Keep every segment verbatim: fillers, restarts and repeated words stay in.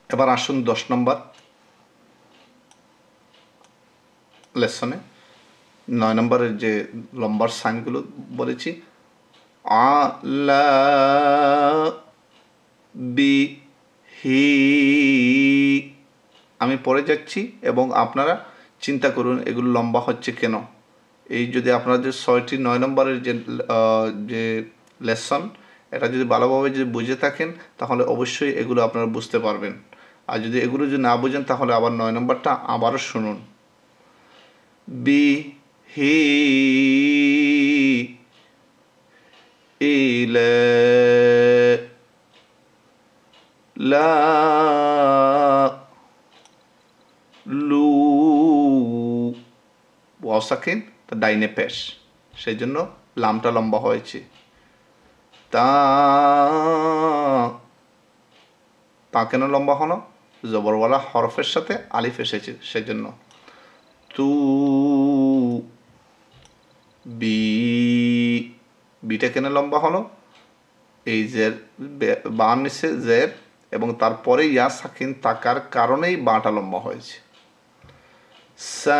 এবার আসুন দশ নম্বর লেসনে নয় নম্বরের যে লম্বার সাইনগুলো বলেছি, আ লা বি হি। আমি পড়ে যাচ্ছি এবং আপনারা চিন্তা করুন এগুলো লম্বা হচ্ছে কেন। এই যদি আপনাদের ছয়টি নয় নম্বরের যে যে লেসন, এটা যদি ভালোভাবে যদি বুঝে থাকেন তাহলে অবশ্যই এগুলো আপনারা বুঝতে পারবেন। আর যদি এগুলো যদি না বুঝেন তাহলে আবার নয় নম্বরটা আবারও শুনুন। বি হি ইলে লা লু ওয়াসাকিন তা ডাইনে পেশ, সেই জন্য লামটা লম্বা হয়েছে। তা তা কেন লম্বা হলো? জবরওয়ালা হরফের সাথে আলিফ এসেছে সেজন্য। তু বি বিটা কেন লম্বা হলো? এই জের বাম নিচে জের এবং তারপরে ইয়া সাকিন থাকার কারণেই বাটা লম্বা হয়েছে। সা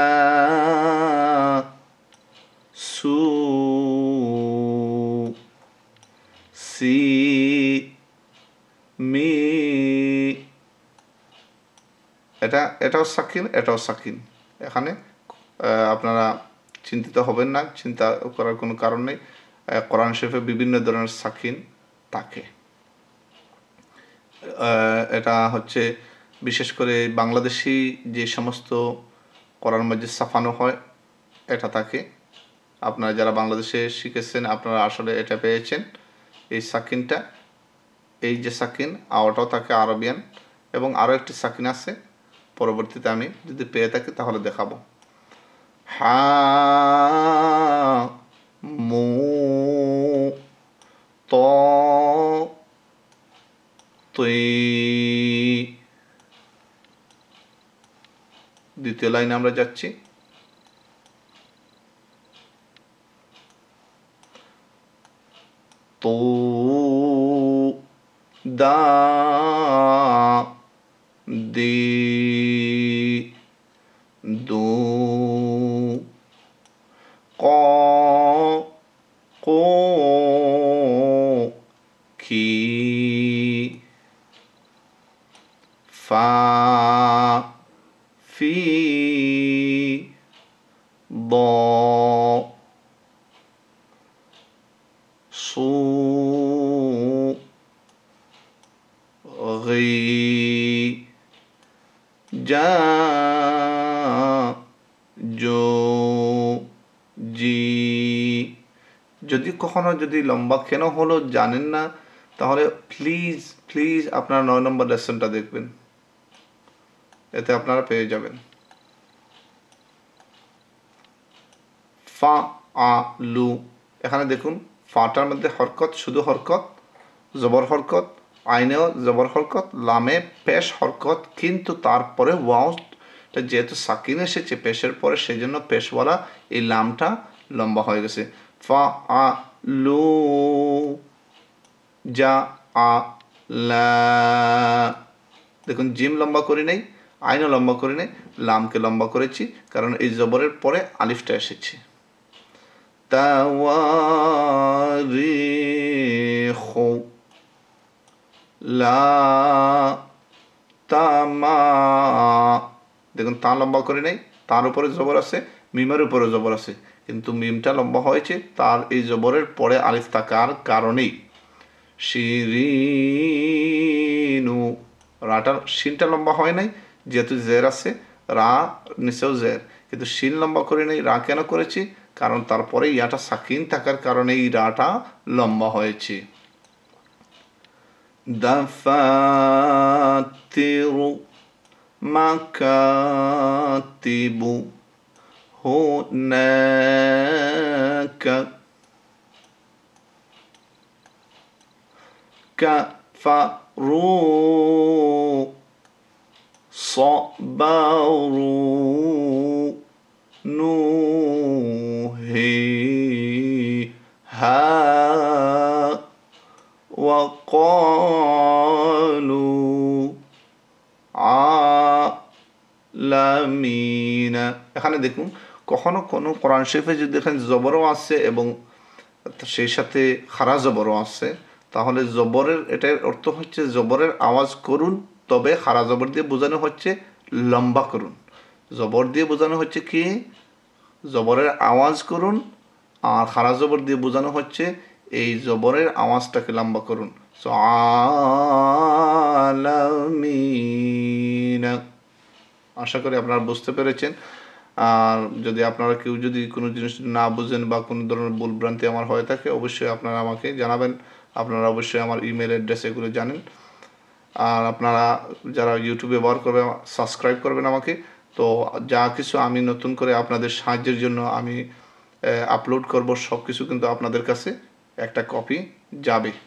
সু সি মি, এটা এটাও সাকিন এটাও সাকিন। এখানে আপনারা চিন্তিত হবেন না, চিন্তা করার কোনো কারণ নেই। কোরআন শরীফে বিভিন্ন ধরনের সাকিন থাকে। এটা হচ্ছে বিশেষ করে বাংলাদেশি যে সমস্ত কোরআন মাজিদ ছাপানো হয় এটা থাকে। আপনারা যারা বাংলাদেশে শিখেছেন আপনারা আসলে এটা পেয়েছেন এই সাকিনটা। এই যে সাকিন আওয়াটাও থাকে আরবিয়ান, এবং আরও একটি সাকিন আছে পরবর্তীতে আমি যদি পেয়ে থাকি তাহলে দেখাবো। হা মু ত তুই। দ্বিতীয় লাইনে আমরা যাচ্ছি। তো দা দি দু ক কো কি ফা ফি দ সু গি যা জো জি। যদি কখনো যদি লম্বা কেন হলো জানেন না তাহলে প্লিজ প্লিজ আপনারা নয় নম্বর লেসনটা দেখবেন, এতে আপনারা পেয়ে যাবেন। ফা আ লু, এখানে দেখুন ফাটার মধ্যে হরকত, শুধু হরকত, জবর হরকত, আইনেও জবর হরকত, লামে পেশ হরকত, কিন্তু তারপরে ওয়াওটা যেহেতু সাকিন এসেছে পেশের পরে সেই জন্য পেশওয়ালা এই লামটা লম্বা হয়ে গেছে। ফা আ লু যা আ লা, দেখুন জিম লম্বা করি নাই, আইনও লম্বা করি নাই, লামকে লম্বা করেছি কারণ এই জবরের পরে আলিফটা এসেছে। তাওয়ারিখ লা তামা, দেখুন তা লম্বা করে নেই, তার উপরে জবর আছে, মিমের উপরে জবর আছে, কিন্তু মিমটা লম্বা হয়েছে তার এই জবরের পরে আলিফ থাকার কারণেই। শিরিনু, রাটা শিনটা লম্বা হয় নাই যেহেতু জের আছে, রা নিচেও জের, কিন্তু শিন লম্বা করে নেই। রা কেন করেছি? কারণ তারপরে ইয়াটা সাকিন থাকার কারণে এই রাটা লম্বা হয়েছে। দাফাতিরু মাকাতিবু হুনাকা কাফারু সাবারু নুহিহা ওয়াকালু আলামিনা। এখানে দেখুন কখনো কোনো কোরআন শরীফে যদি দেখেন জবরও আছে এবং সেই সাথে খারা জবরও আছে, তাহলে জবরের এটার অর্থ হচ্ছে জবরের আওয়াজ করুন, তবে খারা জবর দিয়ে বোঝানো হচ্ছে লম্বা করুন। জবর দিয়ে বোঝানো হচ্ছে কি জবরের আওয়াজ করুন, আর খারা জবর দিয়ে বোঝানো হচ্ছে এই জবরের আওয়াজটাকে লম্বা করুন। সো আলামিনা। আশা করি আপনারা বুঝতে পেরেছেন। আর যদি আপনারা কেউ যদি কোনো জিনিস না বুঝেন বা কোনো ধরনের ভুল ভ্রান্তি আমার হয়ে থাকে, অবশ্যই আপনারা আমাকে জানাবেন। আপনারা অবশ্যই আমার ইমেল অ্যাড্রেস এগুলো জানেন। আর আপনারা যারা ইউটিউব ব্যবহার করবেন সাবস্ক্রাইব করবেন আমাকে। তো যা কিছু আমি নতুন করে আপনাদের সাহায্যের জন্য আমি আপলোড করব, সব কিছু কিন্তু আপনাদের কাছে একটা কপি যাবে।